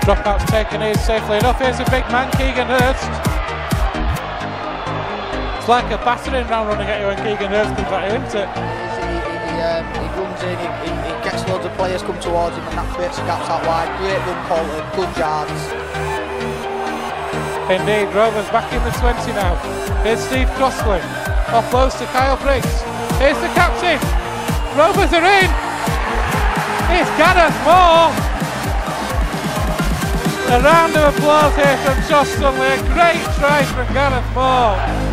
Dropout's taken here safely enough. Here's a big man, Keegan Hurst. It's like a battering round running at you when Keegan Hurst comes at you, isn't it? He runs in, he gets loads of players come towards him, and that creates gaps out wide. Great run quality, good yards. Indeed, Rovers back in the 20 now. Here's Steve Crossley. Off close to Kyle Briggs. Here's the captain. Rovers are in. It's Gareth Moore. A round of applause here from Josh Stanley. A great try from Gareth Moore.